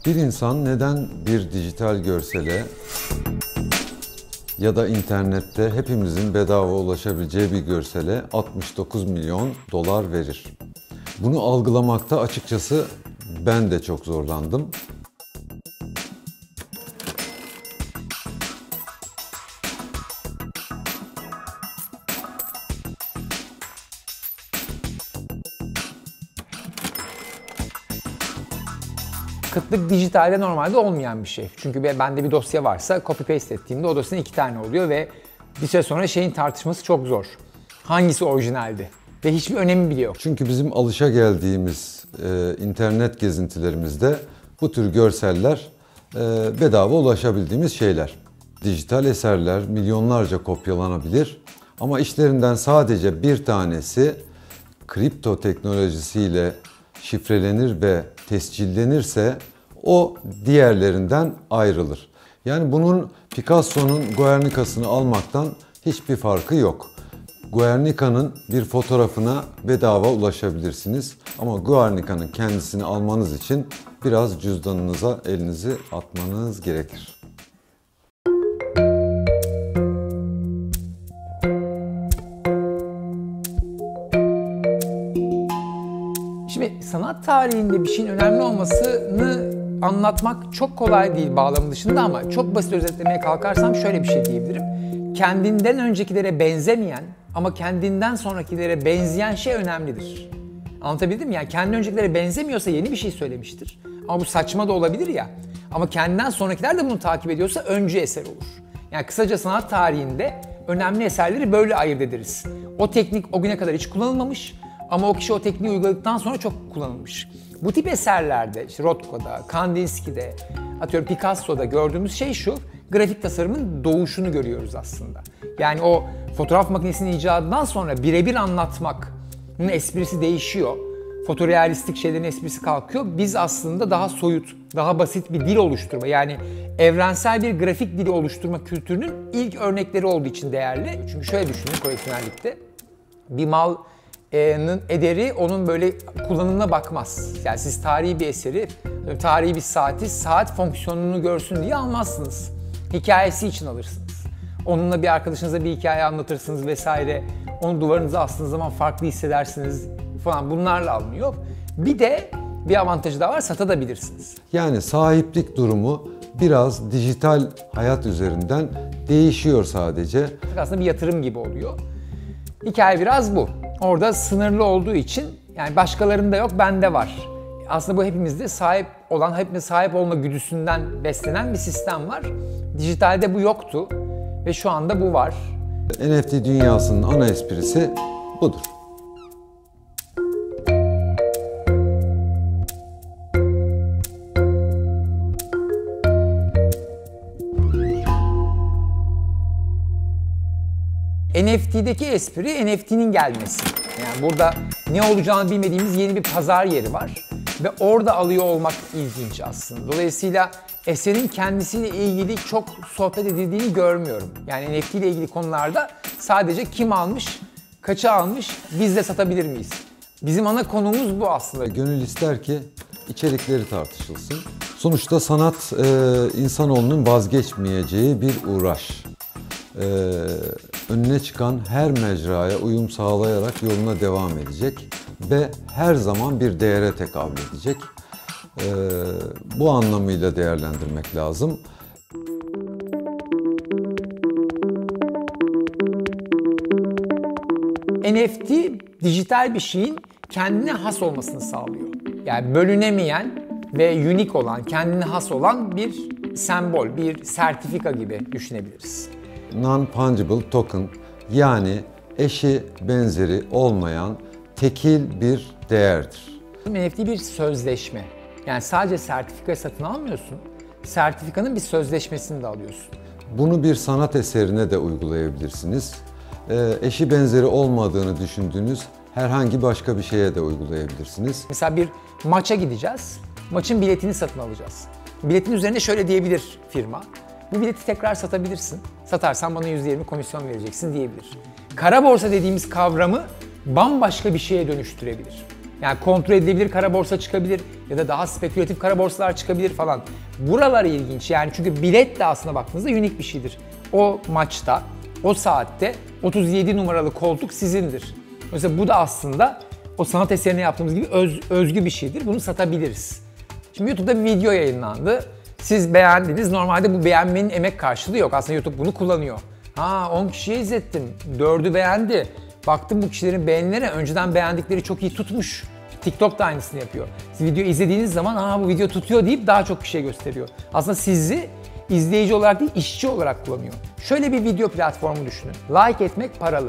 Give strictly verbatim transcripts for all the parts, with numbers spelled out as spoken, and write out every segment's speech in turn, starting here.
Bir insan neden bir dijital görsele ya da internette hepimizin bedava ulaşabileceği bir görsele altmış dokuz milyon dolar verir? Bunu algılamakta açıkçası ben de çok zorlandım. Kıtlık dijitalde normalde olmayan bir şey. Çünkü bende bir dosya varsa copy paste ettiğimde o dosyanın iki tane oluyor ve bir süre sonra şeyin tartışması çok zor. Hangisi orijinaldi? Ve hiçbir önemi bile yok. Çünkü bizim alışageldiğimiz e, internet gezintilerimizde bu tür görseller e, bedava ulaşabildiğimiz şeyler. Dijital eserler milyonlarca kopyalanabilir ama işlerinden sadece bir tanesi kripto teknolojisiyle şifrelenir ve tescillenirse o diğerlerinden ayrılır. Yani bunun Picasso'nun Guernica'sını almaktan hiçbir farkı yok. Guernica'nın bir fotoğrafına bedava ulaşabilirsiniz ama Guernica'nın kendisini almanız için biraz cüzdanınıza elinizi atmanız gerekir. Şimdi sanat tarihinde bir şeyin önemli olmasını anlatmak çok kolay değil bağlamı dışında ama çok basit özetlemeye kalkarsam şöyle bir şey diyebilirim. Kendinden öncekilere benzemeyen ama kendinden sonrakilere benzeyen şey önemlidir. Anlatabildim mi? Yani kendi öncekilere benzemiyorsa yeni bir şey söylemiştir. Ama bu saçma da olabilir ya. Ama kendinden sonrakiler de bunu takip ediyorsa öncü eser olur. Yani kısaca sanat tarihinde önemli eserleri böyle ayırt ederiz. O teknik o güne kadar hiç kullanılmamış ama o kişi o tekniği uyguladıktan sonra çok kullanılmış. Bu tip eserlerde, işte Rothko'da, Kandinsky'de, atıyorum Picasso'da gördüğümüz şey şu, grafik tasarımın doğuşunu görüyoruz aslında. Yani o fotoğraf makinesinin icadından sonra birebir anlatmanın esprisi değişiyor. Fotorealistik şeylerin esprisi kalkıyor. Biz aslında daha soyut, daha basit bir dil oluşturma, yani evrensel bir grafik dili oluşturma kültürünün ilk örnekleri olduğu için değerli. Çünkü şöyle düşünün koleksiyonerlikte, bir mal ederi onun böyle kullanımına bakmaz. Yani siz tarihi bir eseri, tarihi bir saati, saat fonksiyonunu görsün diye almazsınız. Hikayesi için alırsınız. Onunla bir arkadaşınıza bir hikaye anlatırsınız vesaire. Onu duvarınıza astığınız zaman farklı hissedersiniz falan, bunlarla alınıyor. Bir de bir avantajı daha var, satabilirsiniz. Yani sahiplik durumu biraz dijital hayat üzerinden değişiyor sadece. Aslında bir yatırım gibi oluyor. Hikaye biraz bu. Orada sınırlı olduğu için, yani başkalarında yok, bende var. Aslında bu hepimizde sahip olan, hepimiz sahip olma güdüsünden beslenen bir sistem var. Dijitalde bu yoktu ve şu anda bu var. N F T dünyasının ana esprisi budur. N F T'deki espri N F T'nin gelmesi. Yani burada ne olacağını bilmediğimiz yeni bir pazar yeri var ve orada alıyor olmak ilginç aslında. Dolayısıyla eserin kendisiyle ilgili çok sohbet edildiğini görmüyorum. Yani N F T ile ilgili konularda sadece kim almış, kaça almış, biz de satabilir miyiz? Bizim ana konumuz bu aslında. Gönül ister ki içerikleri tartışılsın. Sonuçta sanat e, insanoğlunun vazgeçmeyeceği bir uğraş. Ee, önüne çıkan her mecraya uyum sağlayarak yoluna devam edecek ve her zaman bir değere tekabül edecek. Ee, bu anlamıyla değerlendirmek lazım. N F T dijital bir şeyin kendine has olmasını sağlıyor. Yani bölünemeyen ve unik olan, kendine has olan bir sembol, bir sertifika gibi düşünebiliriz. Non-fungible token, yani eşi benzeri olmayan tekil bir değerdir. N F T bir sözleşme. Yani sadece sertifikayı satın almıyorsun, sertifikanın bir sözleşmesini de alıyorsun. Bunu bir sanat eserine de uygulayabilirsiniz. Ee, eşi benzeri olmadığını düşündüğünüz herhangi başka bir şeye de uygulayabilirsiniz. Mesela bir maça gideceğiz, maçın biletini satın alacağız. Biletin üzerinde şöyle diyebilir firma, bu bileti tekrar satabilirsin, satarsan bana yüzde yirmi komisyon vereceksin diyebilir. Kara borsa dediğimiz kavramı bambaşka bir şeye dönüştürebilir. Yani kontrol edilebilir kara borsa çıkabilir ya da daha spekülatif kara borsalar çıkabilir falan. Buralar ilginç yani, çünkü bilet de aslında baktığınızda unik bir şeydir. O maçta, o saatte otuz yedi numaralı koltuk sizindir. Mesela bu da aslında o sanat eserine yaptığımız gibi öz, özgü bir şeydir. Bunu satabiliriz. Şimdi YouTube'da bir video yayınlandı. Siz beğendiniz. Normalde bu beğenmenin emek karşılığı yok. Aslında YouTube bunu kullanıyor. Ha, on kişiye izlettim. dördü beğendi. Baktım bu kişilerin beğenileri önceden beğendikleri çok iyi tutmuş. TikTok da aynısını yapıyor. Siz video izlediğiniz zaman aa bu video tutuyor deyip daha çok kişiye gösteriyor. Aslında sizi izleyici olarak değil, işçi olarak kullanıyor. Şöyle bir video platformu düşünün. Like etmek paralı.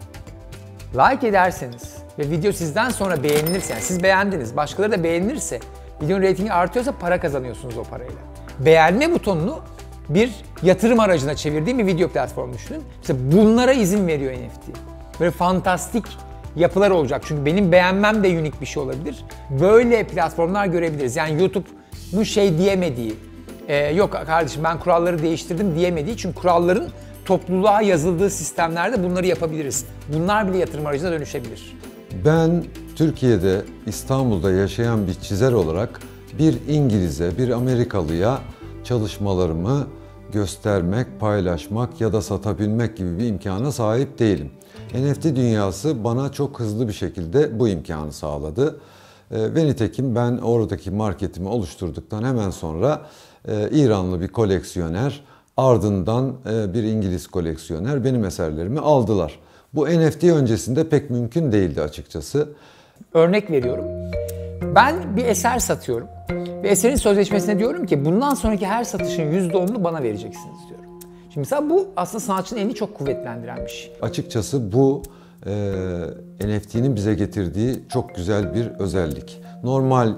Like ederseniz ve video sizden sonra beğenilirse, yani siz beğendiniz, başkaları da beğenirse, videonun reytingi artıyorsa para kazanıyorsunuz o parayla. Beğenme butonunu bir yatırım aracına çevirdiğim bir video platformu düşünün. İşte bunlara izin veriyor N F T. Böyle fantastik yapılar olacak. Çünkü benim beğenmem de unik bir şey olabilir. Böyle platformlar görebiliriz. Yani YouTube'un şey diyemediği, e, yok kardeşim ben kuralları değiştirdim diyemediği. Çünkü kuralların topluluğa yazıldığı sistemlerde bunları yapabiliriz. Bunlar bile yatırım aracına dönüşebilir. Ben Türkiye'de, İstanbul'da yaşayan bir çizer olarak bir İngiliz'e, bir Amerikalıya çalışmalarımı göstermek, paylaşmak ya da satabilmek gibi bir imkana sahip değilim. N F T dünyası bana çok hızlı bir şekilde bu imkanı sağladı. Ve nitekim ben oradaki marketimi oluşturduktan hemen sonra İranlı bir koleksiyoner, ardından bir İngiliz koleksiyoner benim eserlerimi aldılar. Bu N F T öncesinde pek mümkün değildi açıkçası. Örnek veriyorum. Ben bir eser satıyorum ve eserin sözleşmesine diyorum ki bundan sonraki her satışın yüzde onunu bana vereceksiniz diyorum. Şimdi mesela bu aslında sanatçının elini çok kuvvetlendiren bir şey. Açıkçası bu e, N F T'nin bize getirdiği çok güzel bir özellik. Normal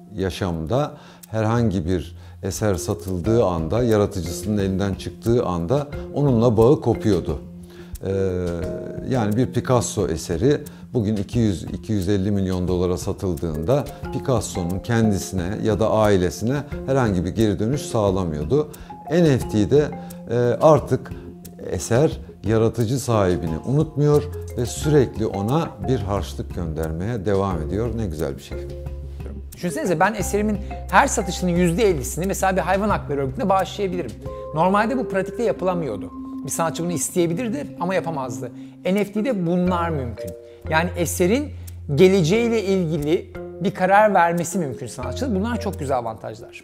yaşamda herhangi bir eser satıldığı anda, yaratıcısının elinden çıktığı anda onunla bağı kopuyordu. Ee, yani bir Picasso eseri bugün iki yüz iki yüz elli milyon dolara satıldığında Picasso'nun kendisine ya da ailesine herhangi bir geri dönüş sağlamıyordu. N F T'de e, artık eser yaratıcı sahibini unutmuyor ve sürekli ona bir harçlık göndermeye devam ediyor. Ne güzel bir şey. Düşünsenize ben eserimin her satışının yüzde ellisini mesela bir hayvan hakları örgütüne bağışlayabilirim. Normalde bu pratikte yapılamıyordu. Bir sanatçı bunu isteyebilirdi ama yapamazdı. N F T'de bunlar mümkün. Yani eserin geleceğiyle ilgili bir karar vermesi mümkün sanatçının. Bunlar çok güzel avantajlar.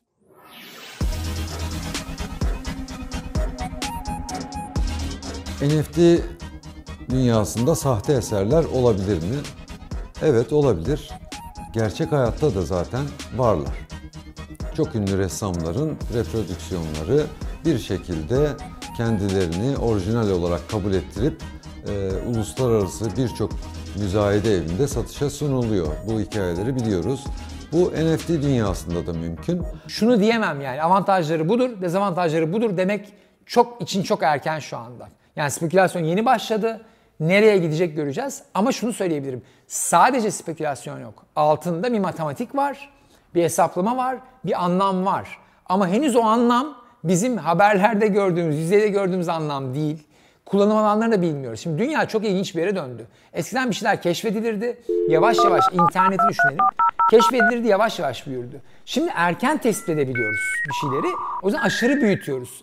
N F T dünyasında sahte eserler olabilir mi? Evet, olabilir. Gerçek hayatta da zaten varlar. Çok ünlü ressamların reprodüksiyonları bir şekilde kendilerini orijinal olarak kabul ettirip e, uluslararası birçok müzayede evinde satışa sunuluyor. Bu hikayeleri biliyoruz. Bu N F T dünyasında da mümkün. Şunu diyemem yani avantajları budur, dezavantajları budur demek çok için çok erken şu anda. Yani spekülasyon yeni başladı. Nereye gidecek göreceğiz. Ama şunu söyleyebilirim. Sadece spekülasyon yok. Altında bir matematik var, bir hesaplama var, bir anlam var. Ama henüz o anlam bizim haberlerde gördüğümüz, yüzeyde gördüğümüz anlam değil. Kullanım alanlarını da bilmiyoruz. Şimdi dünya çok ilginç bir yere döndü. Eskiden bir şeyler keşfedilirdi. Yavaş yavaş interneti düşünelim. Keşfedilirdi, yavaş yavaş büyürdü. Şimdi erken tespit edebiliyoruz bir şeyleri. O yüzden aşırı büyütüyoruz.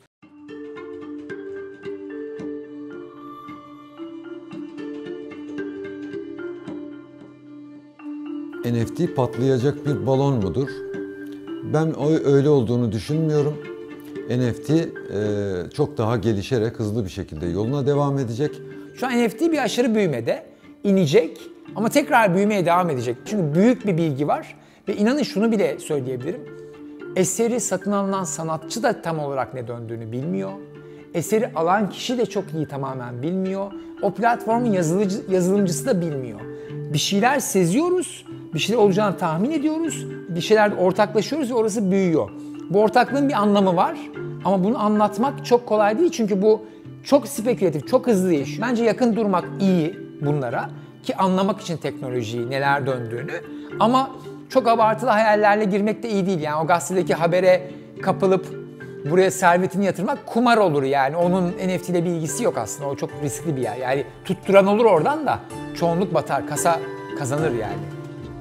N F T patlayacak bir balon mudur? Ben öyle olduğunu düşünmüyorum. N F T e, çok daha gelişerek hızlı bir şekilde yoluna devam edecek. Şu an N F T bir aşırı büyümede, inecek ama tekrar büyümeye devam edecek. Çünkü büyük bir bilgi var ve inanın şunu bile söyleyebilirim. Eseri satın alınan sanatçı da tam olarak ne döndüğünü bilmiyor. Eseri alan kişi de çok iyi tamamen bilmiyor. O platformun yazılıcı, yazılımcısı da bilmiyor. Bir şeyler seziyoruz, bir şeyler olacağını tahmin ediyoruz, bir şeyler ortaklaşıyoruz ve orası büyüyor. Bu ortaklığın bir anlamı var ama bunu anlatmak çok kolay değil çünkü bu çok spekülatif, çok hızlı değişiyor. Bence yakın durmak iyi bunlara ki anlamak için teknolojiyi, neler döndüğünü. Ama çok abartılı hayallerle girmek de iyi değil. Yani o gazetedeki habere kapılıp buraya servetini yatırmak kumar olur yani. Onun N F T ile bir ilgisi yok aslında. O çok riskli bir yer. Yani tutturan olur oradan da çoğunluk batar, kasa kazanır yani.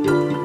Hoşçakalın.